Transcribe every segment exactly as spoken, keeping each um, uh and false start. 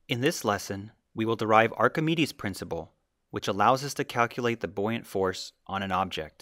In this lesson, we will derive Archimedes' Principle, which allows us to calculate the buoyant force on an object.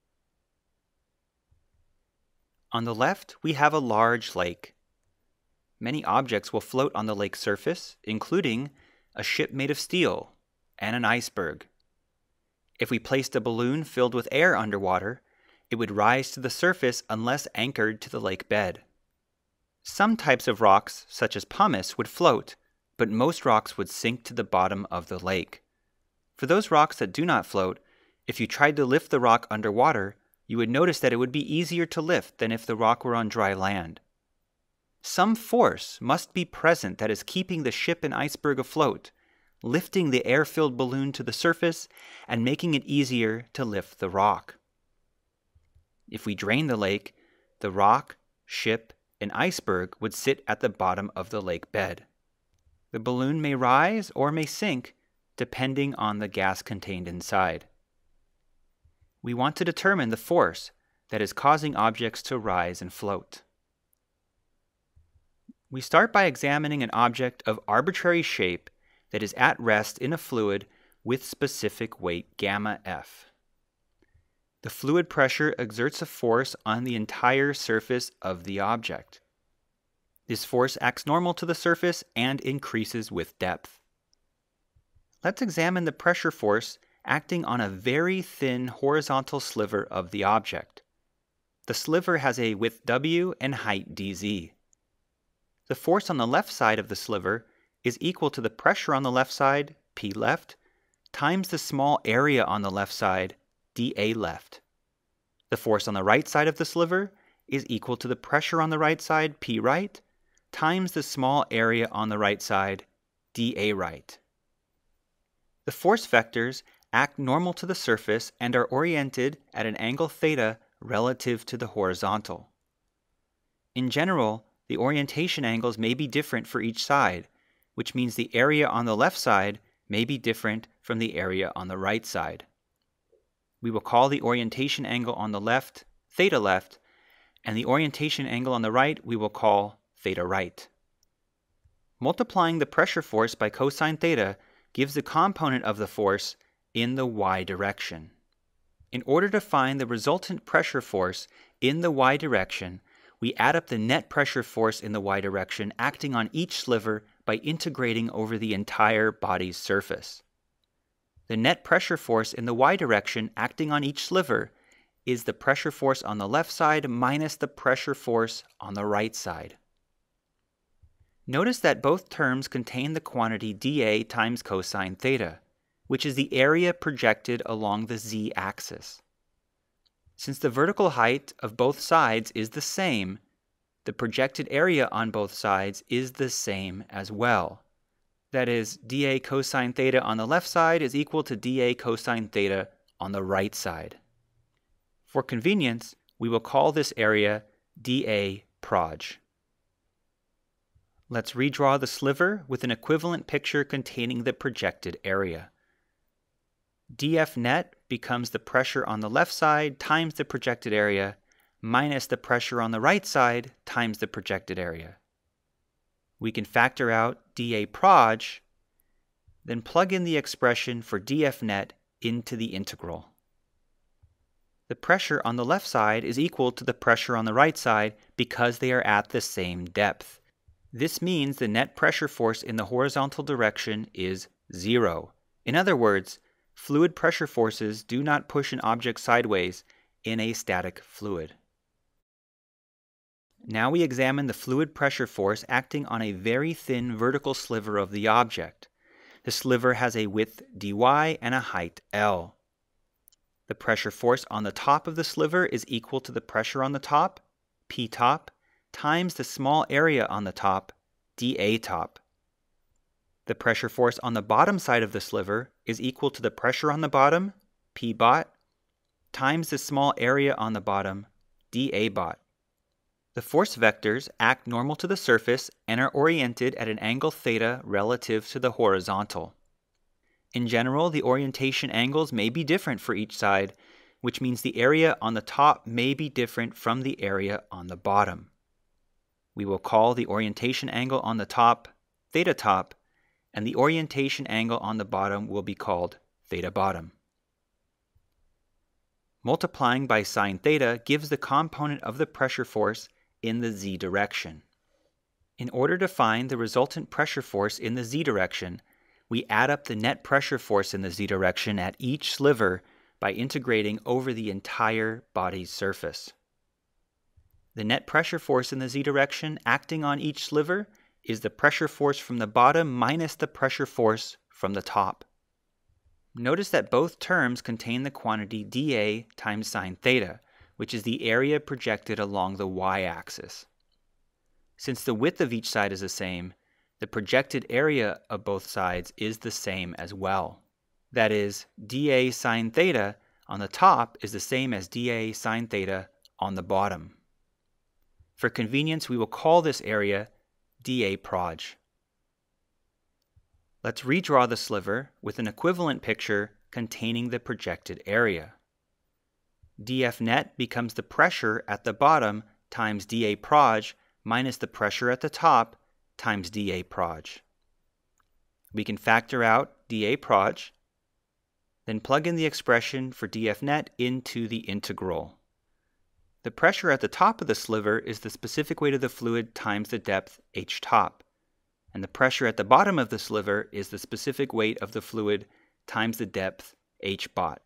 On the left, we have a large lake. Many objects will float on the lake's surface, including a ship made of steel and an iceberg. If we placed a balloon filled with air underwater, it would rise to the surface unless anchored to the lake bed. Some types of rocks, such as pumice, would float, but most rocks would sink to the bottom of the lake. For those rocks that do not float, if you tried to lift the rock underwater, you would notice that it would be easier to lift than if the rock were on dry land. Some force must be present that is keeping the ship and iceberg afloat, lifting the air-filled balloon to the surface and making it easier to lift the rock. If we drain the lake, the rock, ship, and iceberg would sit at the bottom of the lake bed. The balloon may rise or may sink, depending on the gas contained inside. We want to determine the force that is causing objects to rise and float. We start by examining an object of arbitrary shape that is at rest in a fluid with specific weight gamma F. The fluid pressure exerts a force on the entire surface of the object. This force acts normal to the surface and increases with depth. Let's examine the pressure force acting on a very thin horizontal sliver of the object. The sliver has a width W and height dz. The force on the left side of the sliver is equal to the pressure on the left side, P left, times the small area on the left side, dA left. The force on the right side of the sliver is equal to the pressure on the right side, P right, times the small area on the right side, dA right. The force vectors act normal to the surface and are oriented at an angle theta relative to the horizontal. In general, the orientation angles may be different for each side, which means the area on the left side may be different from the area on the right side. We will call the orientation angle on the left theta left, and the orientation angle on the right we will call theta right. Multiplying the pressure force by cosine theta gives the component of the force in the y direction. In order to find the resultant pressure force in the y direction, we add up the net pressure force in the y direction acting on each sliver by integrating over the entire body's surface. The net pressure force in the y direction acting on each sliver is the pressure force on the left side minus the pressure force on the right side. Notice that both terms contain the quantity dA times cosine theta, which is the area projected along the z-axis. Since the vertical height of both sides is the same, the projected area on both sides is the same as well. That is, dA cosine theta on the left side is equal to dA cosine theta on the right side. For convenience, we will call this area dA proj. Let's redraw the sliver with an equivalent picture containing the projected area. dF net becomes the pressure on the left side times the projected area minus the pressure on the right side times the projected area. We can factor out dA proj, then plug in the expression for dF net into the integral. The pressure on the left side is equal to the pressure on the right side because they are at the same depth. This means the net pressure force in the horizontal direction is zero. In other words, fluid pressure forces do not push an object sideways in a static fluid. Now we examine the fluid pressure force acting on a very thin vertical sliver of the object. The sliver has a width dy and a height L. The pressure force on the top of the sliver is equal to the pressure on the top, P top, times the small area on the top, dA top. The pressure force on the bottom side of the sliver is equal to the pressure on the bottom, P bot, times the small area on the bottom, dA bot. The force vectors act normal to the surface and are oriented at an angle theta relative to the horizontal. In general, the orientation angles may be different for each side, which means the area on the top may be different from the area on the bottom. We will call the orientation angle on the top theta top and the orientation angle on the bottom will be called theta bottom. Multiplying by sine theta gives the component of the pressure force in the z direction. In order to find the resultant pressure force in the z direction, we add up the net pressure force in the z direction at each sliver by integrating over the entire body's surface. The net pressure force in the z direction acting on each sliver is the pressure force from the bottom minus the pressure force from the top. Notice that both terms contain the quantity dA times sine theta, which is the area projected along the y-axis. Since the width of each side is the same, the projected area of both sides is the same as well. That is, dA sine theta on the top is the same as dA sine theta on the bottom. For convenience, we will call this area dA proj. Let's redraw the sliver with an equivalent picture containing the projected area. dF net becomes the pressure at the bottom times dA proj minus the pressure at the top times dA proj. We can factor out dA proj, then plug in the expression for dF net into the integral. The pressure at the top of the sliver is the specific weight of the fluid times the depth h top, and the pressure at the bottom of the sliver is the specific weight of the fluid times the depth h bot.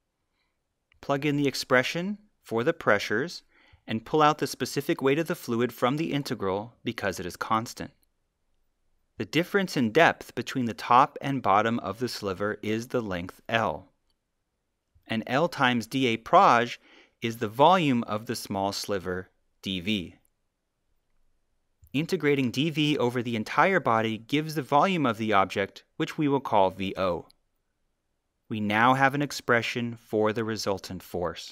Plug in the expression for the pressures and pull out the specific weight of the fluid from the integral because it is constant. The difference in depth between the top and bottom of the sliver is the length L. And L times dA proj is the volume of the small sliver dV. Integrating dV over the entire body gives the volume of the object, which we will call V O. We now have an expression for the resultant force.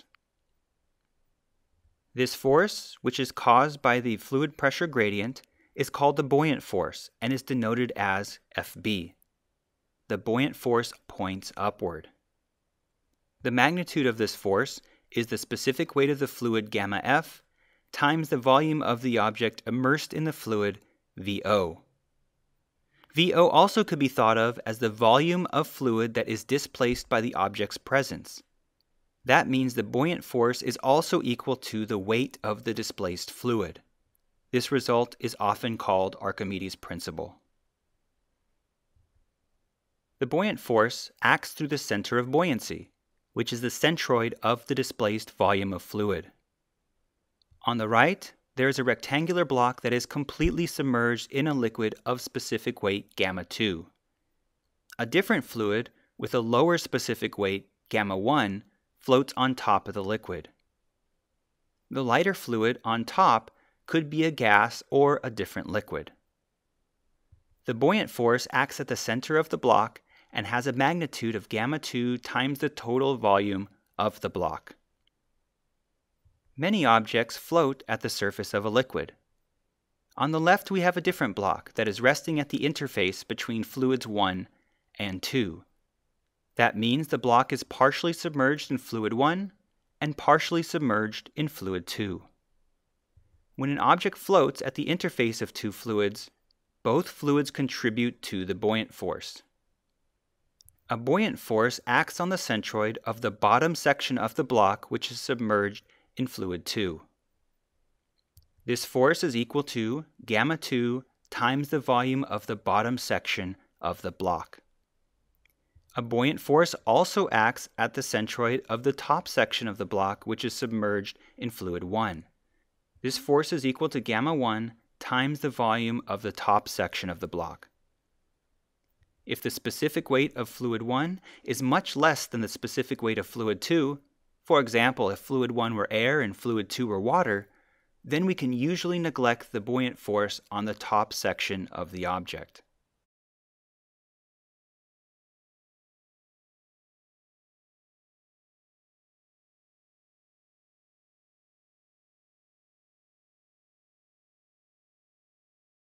This force, which is caused by the fluid pressure gradient, is called the buoyant force and is denoted as F B. The buoyant force points upward. The magnitude of this force is the specific weight of the fluid gamma F times the volume of the object immersed in the fluid V O. V O also could be thought of as the volume of fluid that is displaced by the object's presence. That means the buoyant force is also equal to the weight of the displaced fluid. This result is often called Archimedes Principle. The buoyant force acts through the center of buoyancy, which is the centroid of the displaced volume of fluid. On the right, there is a rectangular block that is completely submerged in a liquid of specific weight gamma two. A different fluid with a lower specific weight gamma one floats on top of the liquid. The lighter fluid on top could be a gas or a different liquid. The buoyant force acts at the center of the block and has a magnitude of gamma two times the total volume of the block. Many objects float at the surface of a liquid. On the left, we have a different block that is resting at the interface between fluids one and two. That means the block is partially submerged in fluid one and partially submerged in fluid two. When an object floats at the interface of two fluids, both fluids contribute to the buoyant force. A buoyant force acts on the centroid of the bottom section of the block which is submerged in fluid two. This force is equal to gamma two times the volume of the bottom section of the block. A buoyant force also acts at the centroid of the top section of the block which is submerged in fluid one. This force is equal to gamma one times the volume of the top section of the block. If the specific weight of fluid one is much less than the specific weight of fluid two, for example, if fluid one were air and fluid two were water, then we can usually neglect the buoyant force on the top section of the object.